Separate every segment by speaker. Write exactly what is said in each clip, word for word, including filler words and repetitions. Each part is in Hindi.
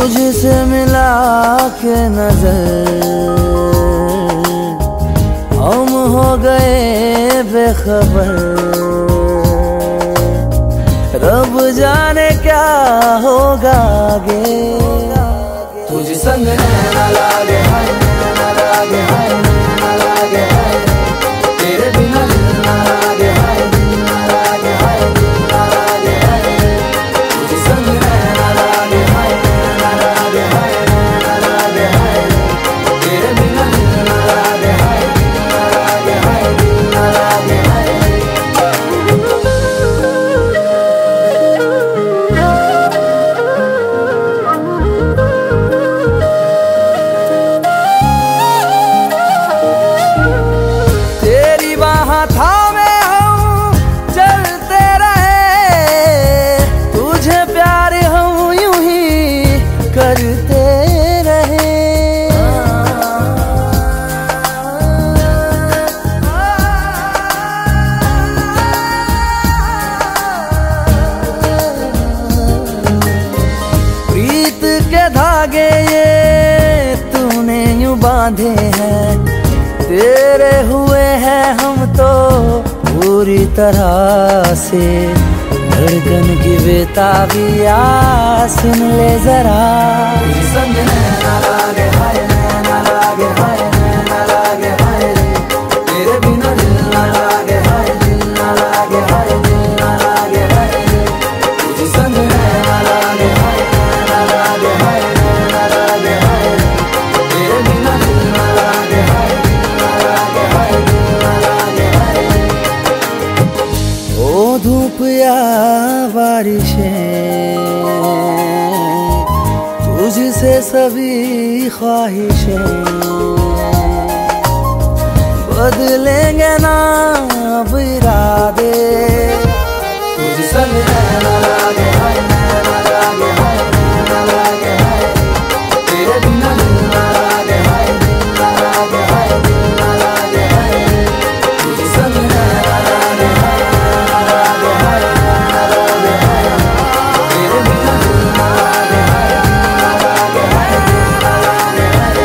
Speaker 1: तुझसे मिला के नजर हम हो गए बेखबर। रब जाने क्या होगा आगे। तुझ संग नैना लागे हाय, नैना लागे हाय, नैना लागे हाय, तेरे बिना दिल ना लागे हाय, दिल ना लागे हाय, दिल ना लागे हाय। तुझ संग नैना लागे हाय, नैना लागे हाय, नैना लागे हाय, तेरे बिना दिल ना लागे हाय, दिल ना लागे हाय, दिल ना लागे हाय। थामे हम चलते रहे, तुझे प्यार हम यूं ही करते रहे। प्रीत के धागे ये तूने यूं बांधे हैं, तेरे हुए हैं हम तो पूरी तरह से। धड़कन की बेताबिया सुन ले जरा। संग नैना लागे हाय, नैना लागे हाय, नैना लागे हाय, तेरे बिना दिल ना लागे हाय, दिल ना लागे हाय, दिल ना लागे हाय। तुझे संग नैना लागे हाय, नैना लागे हाय, नैना लागे हाय, तेरे बिना दिल ना लागे हाय, ओ धूप या बारिशें तुझसे सभी ख्वाहिशें बदलेंगे ना अब इरादे। तुझ संग नैना लागे हाय, नैना लागे हाय, नैना लागे हाय, तेरे बिना दिल ना लागे हाय, दिल ना लागे हाय, दिल ना लागे हाय। तुझ संग नैना लागे हाय, नैना लागे हाय, नैना लागे हाय, तेरे बिना दिल ना लागे हाय, दिल ना लागे हाय, दिल ना लागे हाय।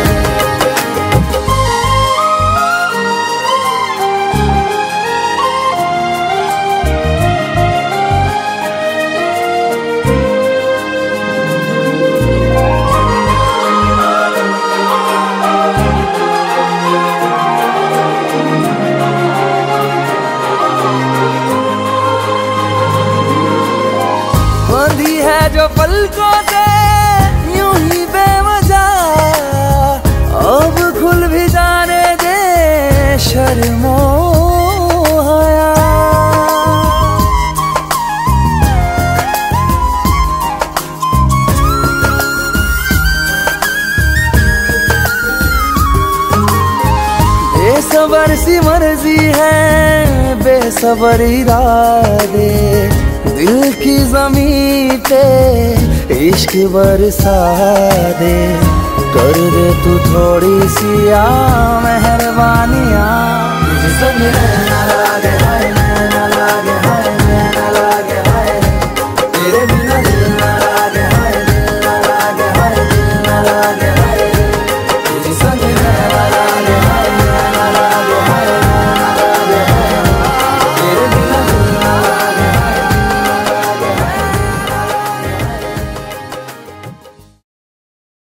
Speaker 1: बंधी है जो पलकों से यूं ही बेवजह, अब खुल भी जाने दे शर्मो हया। बेसबर सी मर्जी है, बेसबर इरादे, दिल की ज़मीं पे इश्क बरसा दे। कर दे तू थोड़ी सी आ मेहरबानियाँ।